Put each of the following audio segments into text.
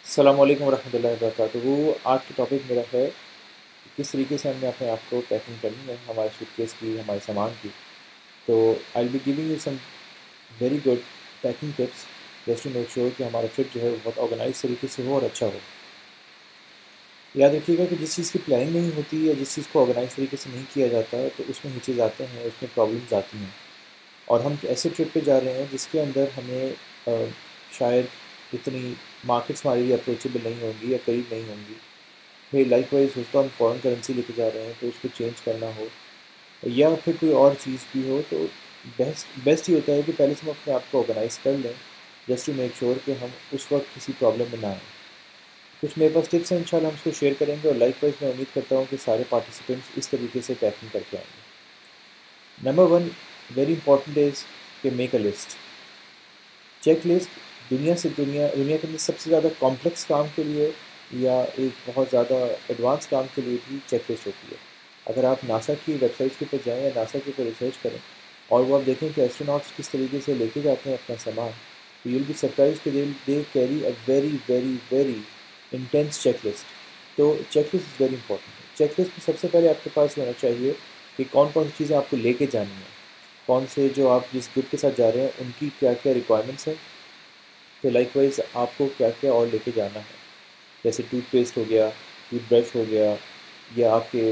अस्सलाम वालेकुम रहमतुल्लाहि वबरकातुहू। आज की टॉपिक मेरा है किस तरीके से हमने अपने आप को पैकिंग करनी है हमारे सूटकेस की, हमारे सामान की। तो I will be giving you some very good packing tips just to make sure कि हमारा ट्रिप जो है वो बहुत ऑर्गेनाइज तरीके से हो और अच्छा हो। याद रखिएगा कि जिस चीज़ की प्लानिंग नहीं होती या जिस चीज़ को ऑर्गेनाइज तरीके से नहीं किया जाता तो उसमें हिचेज आते हैं, उसमें प्रॉब्लम्स आती हैं। और हम ऐसे ट्रिप पे जा रहे हैं जिसके अंदर हमें शायद इतनी मार्केट्स हमारे लिए अप्रोचेबल नहीं होंगी या करीब नहीं होंगी। फिर लाइकवाइज हो तो हम फॉरेन करेंसी लेके जा रहे हैं तो उसको चेंज करना हो या फिर कोई और चीज़ भी हो तो बेस्ट बेस्ट ये होता है कि पहले से हम अपने आप को ऑर्गेनाइज कर लें जस्ट टू मेक श्योर कि हम उस वक्त किसी प्रॉब्लम में ना आएँ। कुछ मेरे पास टिप्स हैं, इंशाल्लाह हम उसको शेयर करेंगे और लाइकवाइज मैं उम्मीद करता हूँ कि सारे पार्टिसिपेंट्स इस तरीके से पैकिंग करके आएंगे। Number one very important is कि make a list. Check list दुनिया के अंदर सबसे ज़्यादा कॉम्प्लेक्स काम के लिए या एक बहुत ज़्यादा एडवांस काम के लिए भी चेक लिस्ट होती है। अगर आप नासा की वेबसाइट्स के ऊपर जाएँ या नासा के ऊपर रिसर्च करें और वो आप देखें कि एस्ट्रोनॉट्स किस तरीके से लेके जाते हैं अपना सामान, तो यू विल बी सरप्राइज कि they carry a very very very intense check list. तो check list is very important. Check list में सबसे पहले आपके पास होना चाहिए कि कौन कौन सी चीज़ें आपको लेके जानी है, कौन से जो आप जिस ग्रुप के साथ जा रहे हैं उनकी क्या क्या रिक्वायरमेंट्स हैं। तो लाइकवाइज आपको क्या क्या और लेके जाना है, जैसे टूथपेस्ट हो गया, टूथब्रश हो गया, या आपके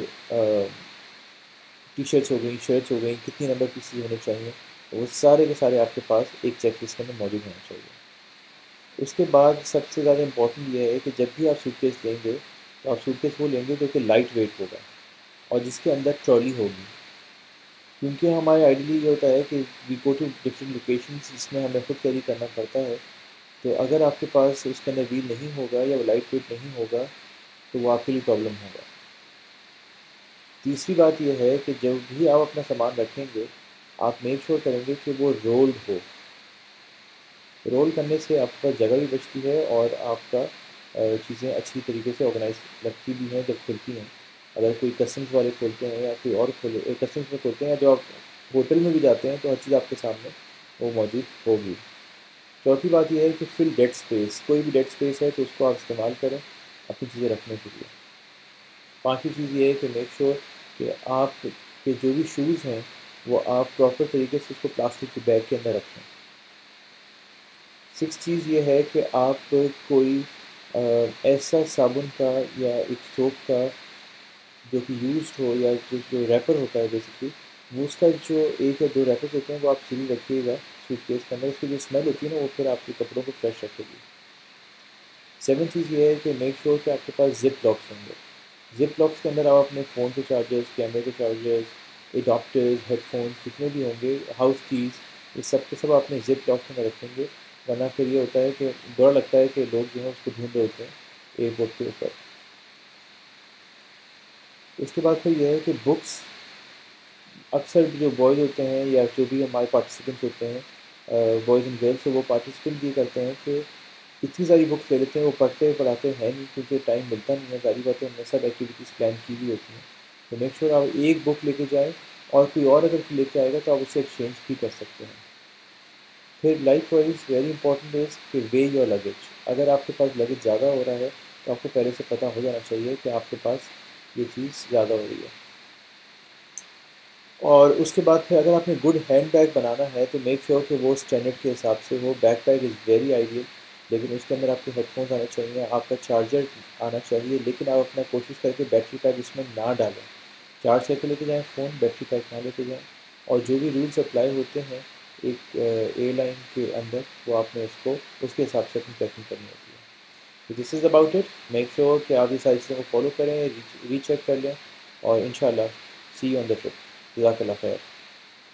टी शर्ट्स हो गई, शर्ट्स हो गई, कितनी नंबर पीसेज होने चाहिए, वो सारे के सारे आपके पास एक चेक लिस्ट के अंदर मौजूद होना चाहिए। उसके बाद सबसे ज़्यादा इंपॉर्टेंट ये है कि जब भी आप सूटकेस लेंगे तो आप सूटकेस वो लेंगे जो कि लाइट वेट होगा और जिसके अंदर ट्रॉली होगी, क्योंकि हमारे आइडियली ये होता है कि we go to different locations जिसमें हमें खुद कैरी करना पड़ता है। तो अगर आपके पास उसके अंदर व्हील नहीं होगा या वो लाइट वेट नहीं होगा तो वो आपके लिए प्रॉब्लम होगा। तीसरी बात यह है कि जब भी आप अपना सामान रखेंगे आप मेक श्योर करेंगे कि वो रोल्ड हो। रोल करने से आपके पास जगह भी बचती है और आपका चीज़ें अच्छी तरीके से ऑर्गेनाइज लगती भी हैं जब खुलती हैं। अगर कोई कस्टम्स वाले खोलते हैं या कोई और खोले कस्टम्स में खोलते हैं या जो आप होटल में भी जाते हैं तो हर चीज़ आपके सामने वो मौजूद होगी। चौथी बात यह है कि फिल डेड स्पेस, कोई भी डेड स्पेस है तो उसको आप इस्तेमाल करें अपनी चीज़ें रखने के लिए। पाँचवीं चीज़ ये है कि मेक श्योर कि आप के जो भी शूज़ हैं वो आप प्रॉपर तरीके से उसको प्लास्टिक के बैग के अंदर रखें। सिक्स चीज़ ये है कि आप कोई ऐसा साबुन का या एक सोप का जो कि यूज़्ड हो या जो रैपर होता है बेसिकली, वो उसका जो एक या दो रैपर्स होते हैं वो आप ज़रूर रखिएगा सूटकेस के अंदर। उसकी जो स्मेल होती है ना वो फिर आपके कपड़ों को फ्रेश रखेगी। सेवन चीज़ ये है कि मेक श्योर कि आपके पास जिप लॉक्स होंगे। जिप लॉक्स के अंदर आप अपने फ़ोन के चार्जर्स, कैमरे के चार्जर्स, एडाप्टर्स, हेडफोन्स जितने भी होंगे, हाउस कीज़, ये सब के सब अपने जिप लॉक में रखेंगे। वरना फिर ये होता है कि डर लगता है कि लोग जो है उसको ढूंढ रहे होते हैं एयरपोर्ट के ऊपर। उसके बाद फिर यह है कि बुक्स, अक्सर जो बॉयज़ होते हैं या जो भी हमारे पार्टिसिपेंट्स होते हैं बॉयज़ एंड गर्ल्स, तो वो पार्टिसिपेंट ये करते हैं कि इतनी सारी बुक्स ले लेते हैं, वो पढ़ाते हैं नहीं क्योंकि टाइम मिलता नहीं है। सारी बातें हमने सब एक्टिविटीज़ प्लान की हुई होती हैं। तो मेक श्योर आप एक बुक लेके जाएँ और कोई और अगर लेके आएगा तो आप उससे एक्सचेंज भी कर सकते हैं। फिर like wise very important is कि वे योर लगेज। अगर आपके पास लगेज ज़्यादा हो रहा है तो आपको पहले से पता हो जाना चाहिए कि आपके पास ये चीज़ ज़्यादा हो रही है। और उसके बाद फिर अगर आपने गुड हैंड बैग बनाना है तो मेक श्योर कि वो स्टैंडर्ड के हिसाब से हो। बैग इज़ वेरी आइडियल, लेकिन उसके अंदर आपके हेडफोन्स आने चाहिए, आपका चार्जर आना चाहिए, लेकिन आप अपना कोशिश करके बैटरी पैक उसमें ना डालें। चार्ज करके लेके जाएँ फ़ोन, बैटरी पैक ना लेके जाएँ। और जो भी रूल्स अप्लाई होते हैं एक एयरलाइन के अंदर वो आपने उसको उसके हिसाब से अपनी पैकिंग करनी होती है। तो this is about it. Make sure कि आप ये सारी चीज़ों को फॉलो करें, रीचेक कर लें और इंशाल्लाह see you on the trip. जज़ाकल्लाह खैर।